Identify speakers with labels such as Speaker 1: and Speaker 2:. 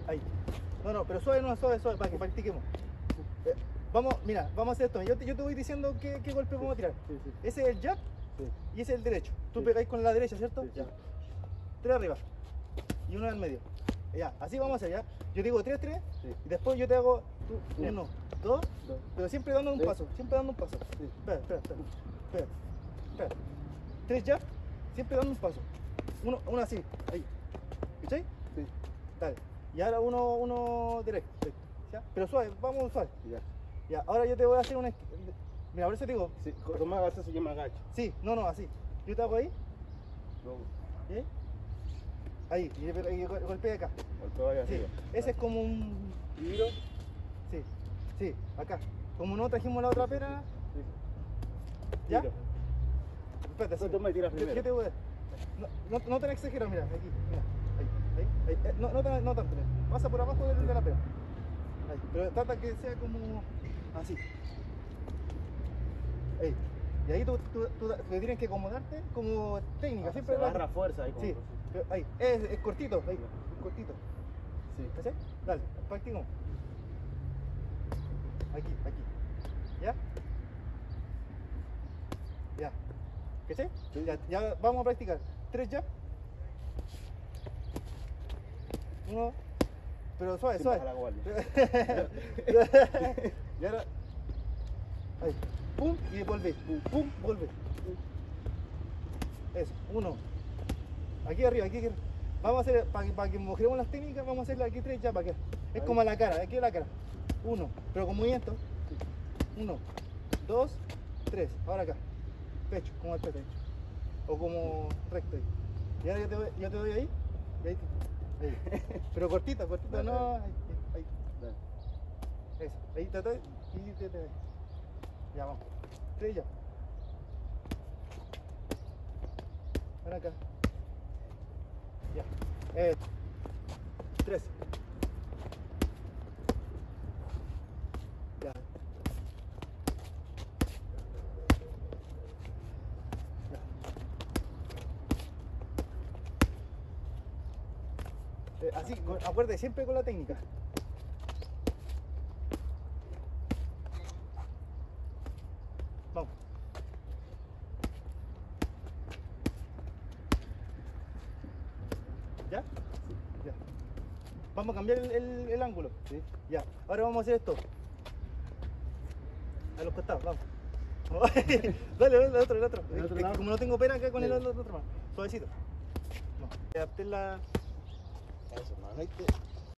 Speaker 1: Ahí. No, pero suave, no, suave, para que practiquemos. Vamos, mira, vamos a hacer esto. Yo te voy diciendo qué golpe vamos a tirar.
Speaker 2: Sí, sí.
Speaker 1: Ese es el jab y ese es el derecho. Tú pegáis con la derecha, ¿cierto?
Speaker 2: Sí, sí.
Speaker 1: Ya. 3 arriba y uno en el medio. Ya, así vamos a hacer, ya. Yo digo 3, 3 y después yo te hago 1, 2, pero siempre dando un paso, siempre dando un paso.
Speaker 2: Sí.
Speaker 1: Espera. 3 jab, siempre dando un paso. Uno así, ahí. ¿Cachai?
Speaker 2: Sí.
Speaker 1: Dale. Y ahora uno directo. ¿Ya? Pero suave, vamos suave.
Speaker 2: Ya.
Speaker 1: Ya, ahora yo te voy a hacer una... Mira, por eso te digo...
Speaker 2: Sí, cuando me hagas eso yo me agacho.
Speaker 1: Sí, no, así. Yo te hago ahí.
Speaker 2: Luego,
Speaker 1: ¿Sí? Ahí, y golpea acá.
Speaker 2: golpeo ahí
Speaker 1: Sí.
Speaker 2: arriba.
Speaker 1: Ese es como un...
Speaker 2: Giro.
Speaker 1: Sí, acá. Como no trajimos la otra pera...
Speaker 2: Sí.
Speaker 1: ¿Ya?
Speaker 2: Giro.
Speaker 1: Espérate,
Speaker 2: Tú me tiras
Speaker 1: yo
Speaker 2: primero.
Speaker 1: te voy a... No te exageras, mira, aquí, mira. Ahí. No tanto, mira. Pasa por abajo de la pera. Ahí. Pero trata que sea como... así. Ahí. Y ahí tú te tienes que acomodarte como técnica, siempre.
Speaker 2: Se agarra fuerza ahí.
Speaker 1: Sí, pero ahí, es cortito, ahí, cortito.
Speaker 2: Sí.
Speaker 1: ¿Cachai? Dale, practicamos. Aquí. ¿Ya? Ya. ¿Cachai?
Speaker 2: Sí.
Speaker 1: Ya vamos a practicar. 3 ya. 1. Pero suave,
Speaker 2: Sin
Speaker 1: suave.
Speaker 2: bajar la guardia.
Speaker 1: Y ahora. Ahí. Pum y volvé. Pum, volvé. Eso. 1. Aquí arriba. Vamos a hacer, para que mojemos las técnicas, vamos a hacerle aquí 3 ya para que. Es como a la cara, aquí a la cara. 1, pero con movimiento. 1, 2, 3. Ahora acá. Pecho, como el pecho. O como recto ahí. Y ahora yo te doy ahí. Y ahí. Pero cortita, no. Ahí. Eso. Ahí te doy y te doy. Ya vamos. 3 ya. Ahora acá. Ya. 3. Ya. Así, acuérdate, siempre con la técnica. Vamos. ¿Ya? Ya. Vamos a cambiar el ángulo.
Speaker 2: Sí.
Speaker 1: Ya. Ahora vamos a hacer esto. A los costados, vamos. Dale, el otro.
Speaker 2: ¿El otro
Speaker 1: Es que
Speaker 2: lado?
Speaker 1: como no tengo pena acá con
Speaker 2: Sí.
Speaker 1: el otro mano. Suavecito. No. Adapté la...
Speaker 2: Eso, man.